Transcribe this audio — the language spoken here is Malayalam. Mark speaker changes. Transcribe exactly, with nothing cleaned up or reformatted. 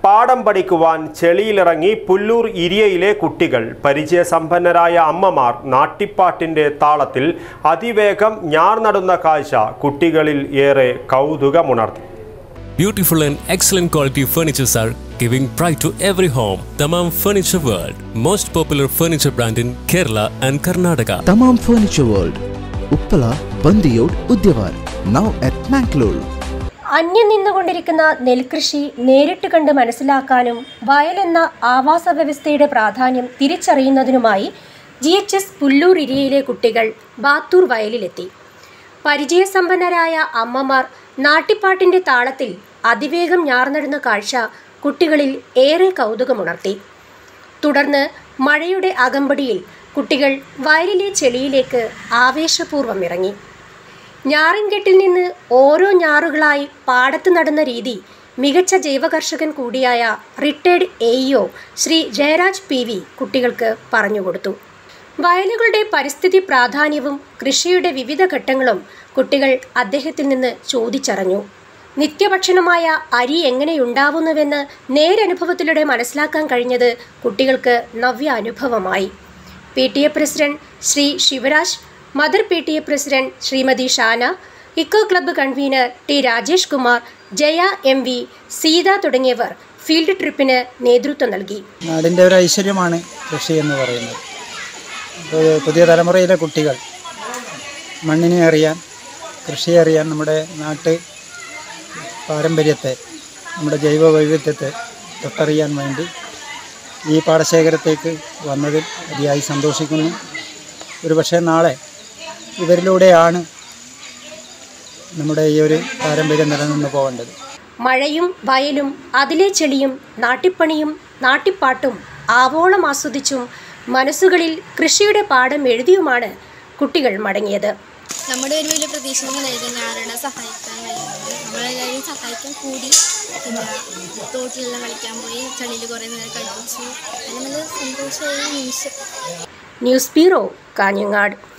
Speaker 1: പാടം പഠിക്കുവാൻ ചെളിയിലിറങ്ങി പുല്ലൂർ ഇരിയയിലെ കുട്ടികൾ. പരിചയസമ്പന്നരായ അമ്മമാർ നാട്ടിപ്പാട്ടിന്റെ താളത്തിൽ അതിവേഗം ഞാർ നടുന്ന കാഴ്ച കുട്ടികളിൽ ഏറെ കൗതുകമുണർത്തി.
Speaker 2: Beautiful and excellent quality furnitures are giving pride to every home. Tamam Furniture World, most popular furniture brand in Kerala and Karnataka.
Speaker 3: Tamam Furniture World, Uppala, Bandiyod, Udyavar, now at Mangalore.
Speaker 4: അന്യം നിന്നുകൊണ്ടിരിക്കുന്ന നെൽകൃഷി നേരിട്ട് കണ്ട് മനസ്സിലാക്കാനും വയലെന്ന ആവാസ വ്യവസ്ഥയുടെ പ്രാധാന്യം തിരിച്ചറിയുന്നതിനുമായി ജി എച്ച് എസ് പുല്ലൂർ ഇരിയയിലെ കുട്ടികൾ ബാത്തൂർ വയലിലെത്തി. പരിചയസമ്പന്നരായ അമ്മമാർ നാട്ടിപ്പാട്ടിൻ്റെ താളത്തിൽ അതിവേഗം ഞാർനടുന്ന കാഴ്ച കുട്ടികളിൽ ഏറെ കൗതുകമുണർത്തി. തുടർന്ന് മഴയുടെ അകമ്പടിയിൽ കുട്ടികൾ വയലിലെ ചെളിയിലേക്ക് ആവേശപൂർവ്വം ഇറങ്ങി. ഞാറിൻകെട്ടിൽ നിന്ന് ഓരോ ഞാറുകളായി പാടത്ത് നടുന്ന രീതി മികച്ച ജൈവകർഷകൻ കൂടിയായ retired A E O Shri Jayaraj P V കുട്ടികൾക്ക് പറഞ്ഞുകൊടുത്തു. വയലുകളുടെ പരിസ്ഥിതി പ്രാധാന്യവും കൃഷിയുടെ വിവിധ ഘട്ടങ്ങളും കുട്ടികൾ അദ്ദേഹത്തിൽ നിന്ന് ചോദിച്ചറിഞ്ഞു. നിത്യഭക്ഷണമായ അരി എങ്ങനെയുണ്ടാവുന്നുവെന്ന് നേരനുഭവത്തിലൂടെ മനസ്സിലാക്കാൻ കഴിഞ്ഞത് കുട്ടികൾക്ക് നവ്യ അനുഭവമായി. P T A president Shri Sivaraj, mother P T A president Shrimati Shana, eco club convener T Rajesh Kumar, Jaya M V, Seetha തുടങ്ങിയവർ ഫീൽഡ് ട്രിപ്പിന് നേതൃത്വം നൽകി.
Speaker 5: നാടിൻ്റെ ഒരു ഐശ്വര്യമാണ് കൃഷി എന്ന് പറയുന്നത്. പുതിയ തലമുറയിലെ കുട്ടികൾ മണ്ണിനെ അറിയാൻ, കൃഷിയെ അറിയാൻ, നമ്മുടെ നാട്ട് പാരമ്പര്യത്തെ, നമ്മുടെ ജൈവ വൈവിധ്യത്തെ തൊട്ടറിയാൻ വേണ്ടി ഈ പാടശേഖരത്തേക്ക് വന്നതിൽ അതിയായി സന്തോഷിക്കുന്നു. ഒരു പക്ഷേ നാളെ ഇവരിലൂടെയാണ് നമ്മുടെ ഈ ഒരു പാരമ്പര്യം നിലനിന്ന് പോകേണ്ടത്.
Speaker 4: മഴയും വയലും അതിലെ ചെളിയും നാട്ടിപ്പണിയും നാട്ടിപ്പാട്ടും ആവോളം ആസ്വദിച്ചും മനസ്സുകളിൽ കൃഷിയുടെ പാഠം എഴുതിയുമാണ് കുട്ടികൾ മടങ്ങിയത്.
Speaker 6: നമ്മുടെ ഒരു വലിയ പ്രതീക്ഷ ഞാറുടെ സഹായിക്കാൻ കഴിയുന്നത് നമ്മളെല്ലാവരും സഹായിക്കാൻ കൂടി. പിന്നെ തോട്ടിലെല്ലാം കളിക്കാൻ പോയി, ചളിയിൽ കുറേ നേരം കളിച്ചു. അതിന് നല്ല സന്തോഷമായ നിമിഷം.
Speaker 4: News bureau, Kanhangad.